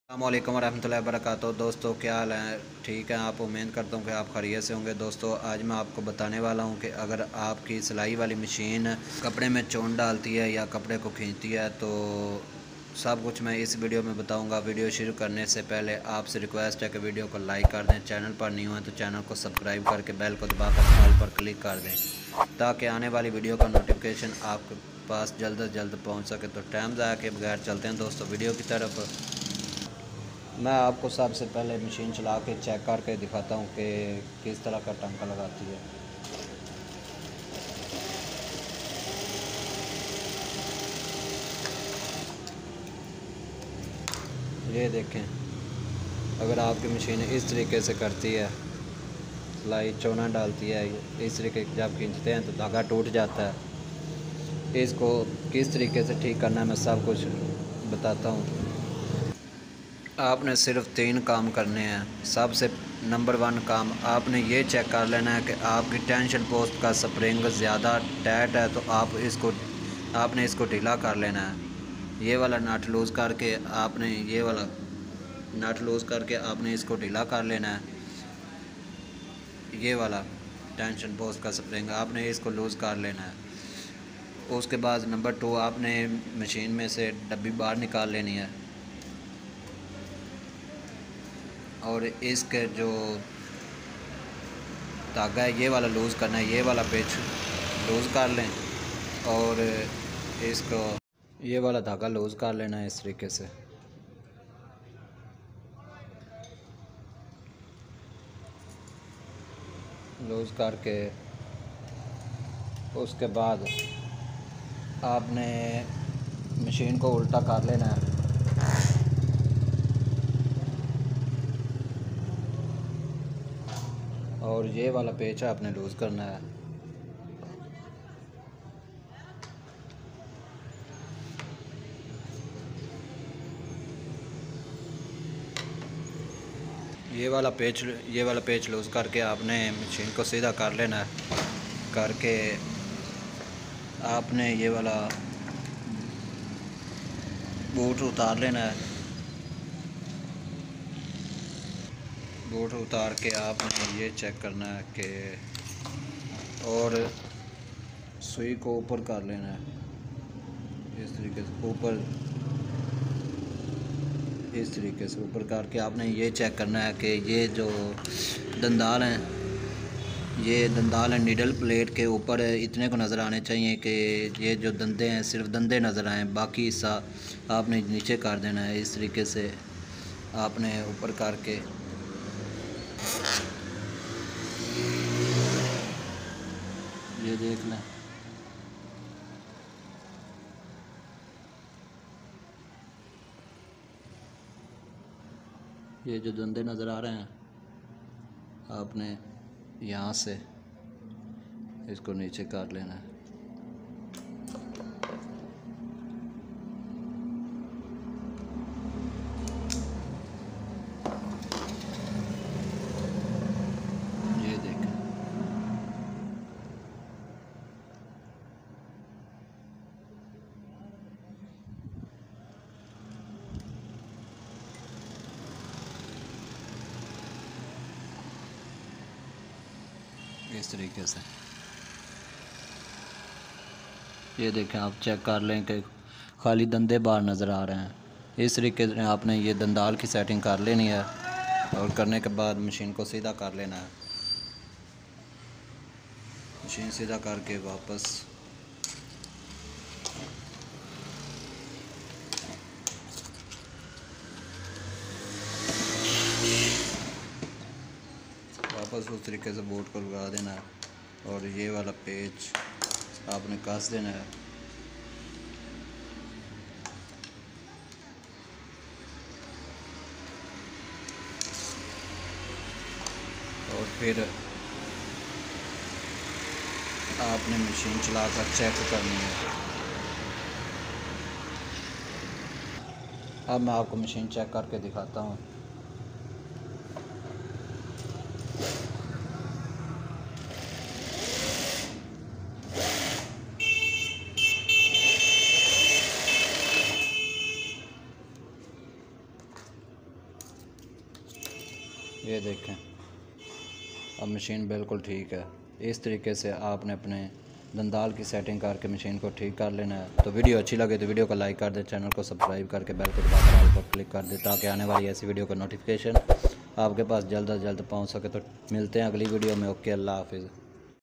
अस्सलामुअलैकुम वरहमतुल्लाहि वबरकातुहू। दोस्तों क्या हाल है? ठीक है, आप उम्मीद करता हूँ कि आप खैरियत से होंगे। दोस्तों आज मैं आपको बताने वाला हूँ कि अगर आपकी सिलाई वाली मशीन कपड़े में चोन डालती है या कपड़े को खींचती है तो सब कुछ मैं इस वीडियो में बताऊँगा। वीडियो शुरू करने से पहले आपसे रिक्वेस्ट है कि वीडियो को लाइक कर दें, चैनल पर नहीं हुआ तो चैनल को सब्सक्राइब करके बेल को दबाकर ऑल पर क्लिक कर दें ताकि आने वाली वीडियो का नोटिफिकेशन आपके पास जल्द से जल्द पहुँच सके। तो टाइम ज़ाया के बगैर चलते हैं दोस्तों वीडियो की तरफ। मैं आपको सबसे पहले मशीन चला के चेक करके दिखाता हूँ कि किस तरह का टांका लगाती है। ये देखें, अगर आपकी मशीन इस तरीके से करती है, सिलाई चोना डालती है, इस तरीके जब खींचते हैं तो धागा टूट जाता है। इसको किस तरीके से ठीक करना है मैं सब कुछ बताता हूँ। आपने सिर्फ 3 काम करने हैं। सबसे नंबर 1 काम आपने ये चेक कर लेना है कि आपकी टेंशन पोस्ट का स्प्रिंग ज़्यादा टाइट है तो आपने इसको ढीला कर लेना है। ये वाला नट लूज़ करके आपने इसको ढीला कर लेना है। ये वाला टेंशन पोस्ट का स्प्रिंग आपने इसको लूज़ कर लेना है। उसके बाद नंबर 2 आपने मशीन में से डब्बी बाहर निकाल लेनी है और इसके जो धागा है ये वाला लूज़ करना है। ये वाला पेच लूज़ कर लें और इसको ये वाला धागा लूज़ कर लेना है इस तरीके से। लूज़ करके उसके बाद आपने मशीन को उल्टा कर लेना है और ये वाला पेच आपने लूज़ करना है। ये वाला पेच लूज़ करके आपने मशीन को सीधा कर लेना है। करके आपने ये वाला बूट उतार लेना है। बूट उतार के आपने ये चेक करना है कि और सुई को ऊपर कर लेना है इस तरीके से। इस तरीके से ऊपर करके आपने ये चेक करना है कि ये जो दंदाल हैं नीडल प्लेट के ऊपर इतने को नज़र आने चाहिए कि ये जो दंदे हैं सिर्फ दंदे नज़र आएँ, बाकी हिस्सा आपने नीचे कर देना है। इस तरीके से आपने ऊपर करके ये देख लें। ये जो दंदे नज़र आ रहे हैं आपने यहाँ से इसको नीचे काट लेना है। ये देखें, इस तरीके से ये देखें। आप चेक कर लें कि खाली दंदे बाहर नज़र आ रहे हैं। इस तरीके से आपने ये दंदाल की सेटिंग कर लेनी है और करने के बाद मशीन को सीधा कर लेना है। मशीन सीधा करके वापस उस तरीके से बोर्ड को लगा देना है और ये वाला पेच आपने कस देना है। और फिर आपने मशीन चलाकर चेक करनी है। अब मैं आपको मशीन चेक करके दिखाता हूँ। ये देखें, अब मशीन बिल्कुल ठीक है। इस तरीके से आपने अपने दंदाल की सेटिंग करके मशीन को ठीक कर लेना है। तो वीडियो अच्छी लगे तो वीडियो को लाइक कर दें, चैनल को सब्सक्राइब करके बेल को दबाकर ऑल पर क्लिक कर दें ताकि आने वाली ऐसी वीडियो का नोटिफिकेशन आपके पास जल्द अज जल्द पहुँच सके। तो मिलते हैं अगली वीडियो में। ओके, अल्लाह हाफिज़।